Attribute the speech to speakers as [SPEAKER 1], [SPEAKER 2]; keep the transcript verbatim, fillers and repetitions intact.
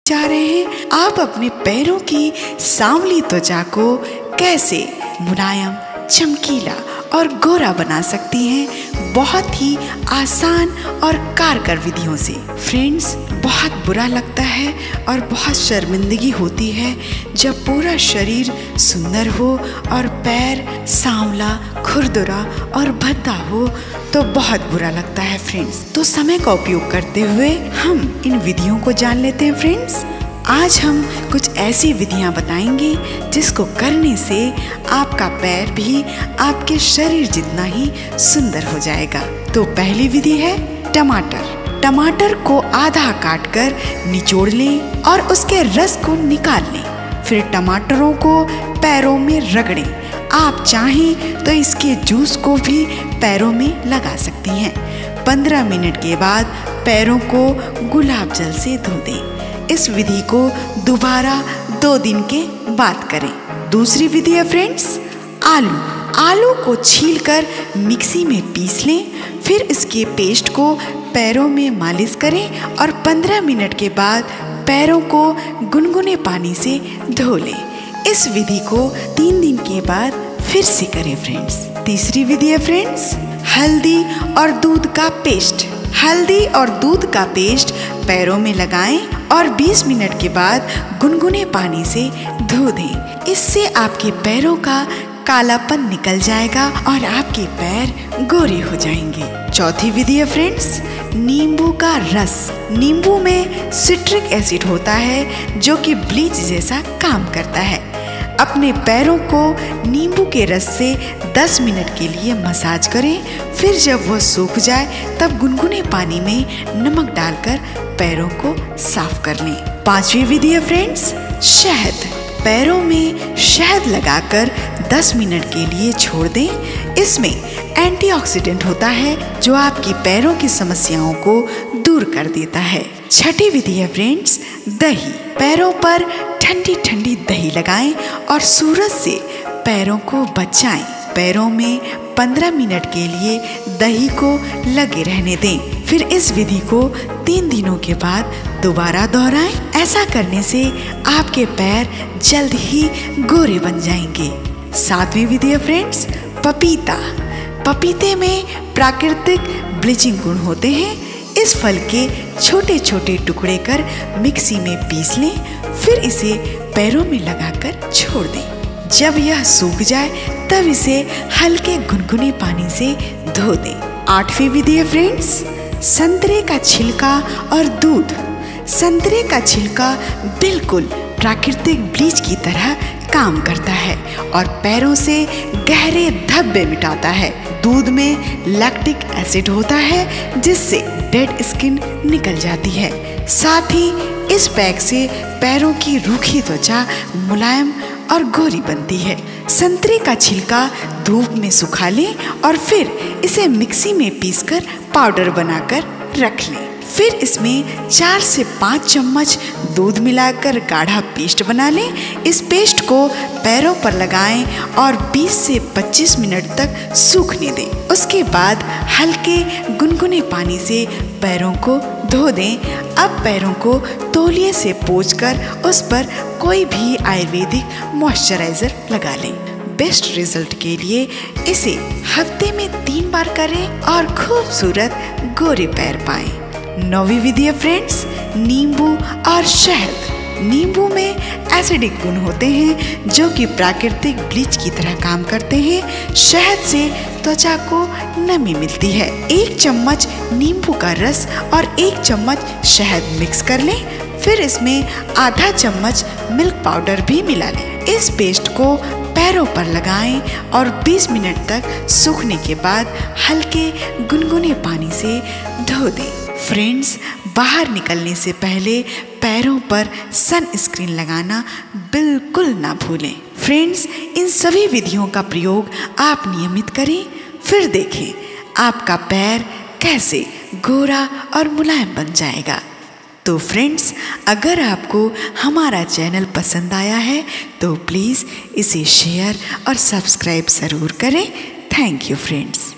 [SPEAKER 1] जा रहे हैं आप अपने पैरों की सांवली त्वचा को कैसे मुलायम, चमकीला और गोरा बना सकती हैं बहुत ही आसान और कारगर विधियों से। फ्रेंड्स, बहुत बुरा लगता है और बहुत शर्मिंदगी होती है जब पूरा शरीर सुंदर हो और पैर सांवला, खुरदुरा और भद्दा हो तो बहुत बुरा लगता है फ्रेंड्स। तो समय का उपयोग करते हुए हम इन विधियों को जान लेते हैं फ्रेंड्स। आज हम कुछ ऐसी विधियां बताएंगे जिसको करने से आपका पैर भी आपके शरीर जितना ही सुंदर हो जाएगा। तो पहली विधि है टमाटर। टमाटर को आधा काट कर निचोड़ लें और उसके रस को निकाल लें। फिर टमाटरों को पैरों में रगड़ें। आप चाहें तो इसके जूस को भी पैरों में लगा सकती हैं। पंद्रह मिनट के बाद पैरों को गुलाब जल से धो दें। इस विधि को दोबारा दो दिन के बाद करें। दूसरी विधि है फ्रेंड्स आलू। आलू को छीलकर मिक्सी में पीस लें। फिर इसके पेस्ट को पैरों में मालिश करें और पंद्रह मिनट के बाद पैरों को गुनगुने पानी से धो लें। इस विधि को तीन दिन के बाद फिर से करें फ्रेंड्स। तीसरी विधि है फ्रेंड्स हल्दी और दूध का पेस्ट। हल्दी और दूध का पेस्ट पैरों में लगाएं और बीस मिनट के बाद गुनगुने पानी से धो दें। इससे आपके पैरों का कालापन निकल जाएगा और आपके पैर गोरे हो जाएंगे। चौथी विधि है फ्रेंड्स नींबू का रस। नींबू में सिट्रिक एसिड होता है जो कि ब्लीच जैसा काम करता है। अपने पैरों को नींबू के रस से दस मिनट के लिए मसाज करें। फिर जब वह सूख जाए तब गुनगुने पानी में नमक डालकर पैरों को साफ कर लें। पांचवी विधि है फ्रेंड्स शहद। पैरों में शहद लगाकर दस मिनट के लिए छोड़ दें। इसमें एंटीऑक्सीडेंट होता है जो आपकी पैरों की समस्याओं को दूर कर देता है। छठी विधि है फ्रेंड्स दही। पैरों पर ठंडी ठंडी दही लगाएं और सूरज से पैरों को बचाएं। पैरों में पंद्रह मिनट के लिए दही को लगे रहने दें। फिर इस विधि को तीन दिनों के बाद दोबारा दोहराएं। ऐसा करने से आपके पैर जल्द ही गोरे बन जाएंगे। सातवीं विधि है फ्रेंड्स पपीता। पपीते में प्राकृतिक ब्लीचिंग गुण होते हैं। इस फल के छोटे छोटे टुकड़े कर मिक्सी में पीस लें। फिर इसे पैरों में लगाकर छोड़ दें। जब यह सूख जाए तब इसे हल्के गुनगुने पानी से धो दें। आठवीं विधि है फ्रेंड्स संतरे का छिलका और दूध। संतरे का छिलका बिल्कुल प्राकृतिक ब्लीच की तरह काम करता है और पैरों से गहरे धब्बे मिटाता है। दूध में लैक्टिक एसिड होता है जिससे डेड स्किन निकल जाती है। साथ ही इस पैक से पैरों की रूखी त्वचा मुलायम और गोरी बनती है। संतरे का छिलका धूप में सुखा लें और फिर इसे मिक्सी में पीसकर पाउडर बनाकर रख लें। फिर इसमें चार से पाँच चम्मच दूध मिलाकर गाढ़ा पेस्ट बना लें। इस पेस्ट को पैरों पर लगाएं और बीस से पच्चीस मिनट तक सूखने दें। उसके बाद हल्के गुनगुने पानी से पैरों को धो दें। अब पैरों को तौलिए से पोंछकर उस पर कोई भी आयुर्वेदिक मॉइस्चराइजर लगा लें। बेस्ट रिजल्ट के लिए इसे हफ्ते में तीन बार करें और खूबसूरत गोरे पैर पाएं। नौवीं विधि है फ्रेंड्स नींबू और शहद। नींबू में एसिडिक गुण होते हैं जो कि प्राकृतिक ब्लीच की तरह काम करते हैं। शहद से त्वचा को नमी मिलती है। एक चम्मच नींबू का रस और एक चम्मच शहद मिक्स कर लें। फिर इसमें आधा चम्मच मिल्क पाउडर भी मिला लें। इस पेस्ट को पैरों पर लगाएं और बीस मिनट तक सूखने के बाद हल्के गुनगुने पानी से धो दें। फ्रेंड्स, बाहर निकलने से पहले पैरों पर सनस्क्रीन लगाना बिल्कुल ना भूलें। फ्रेंड्स, इन सभी विधियों का प्रयोग आप नियमित करें। फिर देखें आपका पैर कैसे गोरा और मुलायम बन जाएगा। तो फ्रेंड्स, अगर आपको हमारा चैनल पसंद आया है तो प्लीज़ इसे शेयर और सब्सक्राइब ज़रूर करें। Thank you friends.